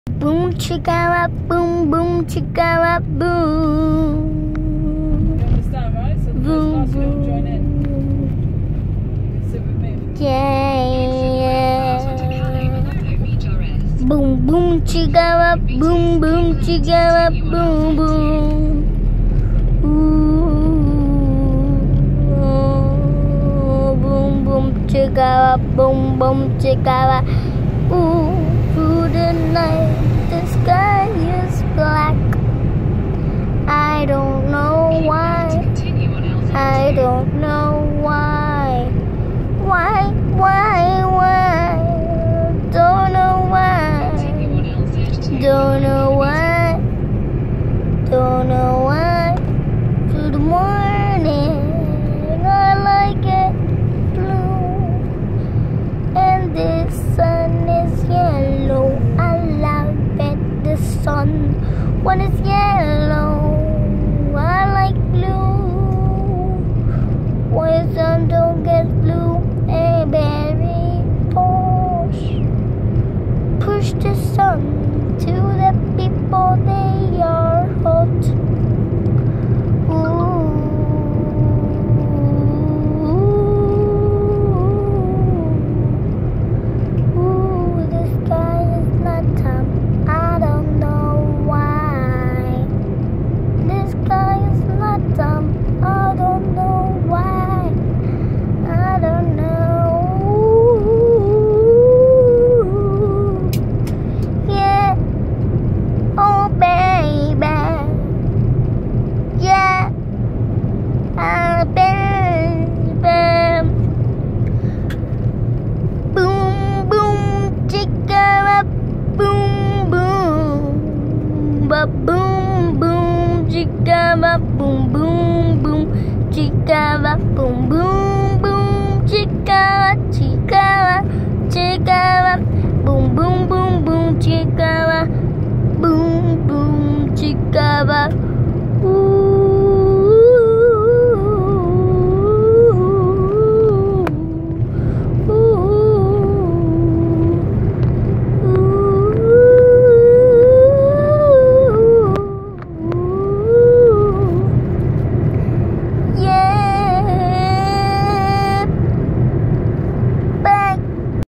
Boom chicka boom boom chicka boom. You understand, right? So the first class you don't join in. So we move. Yeah. Boom boom chicka boom boom chicka boom boom. Ooh, boom boom chicka boom boom chicka. Ooh, through the night the sky is black. I don't know why. I don't know why. Why? Don't know why. Don't know why. Don't know why. Through the morning, I like it blue, and the sun is yellow. I love it. The sun when it's yellow. I like blue. Why the sun don't get blue? A berry push the sun to the people. They are hot. Ooh, the sky is not dumb. I don't know why. The sky is not dumb. I don't know why. I don't know. Yeah. Oh baby. Yeah. Baby. Boom boom chicka boom boom. Ba boom boom chicka boom boom boom chicka boom boom boom chicka boom boom boom boom chicka boom boom chicka